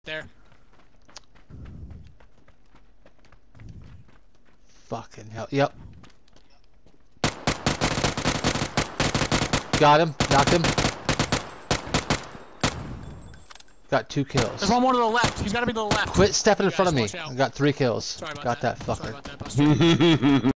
There. Fucking hell. Yep. Got him. Knocked him. Got 2 kills. There's one more to the left. He's got to be to the left. Quit stepping in front of me. Watch out. I got 3 kills. Sorry about Got that Sorry fucker. about that, Buster.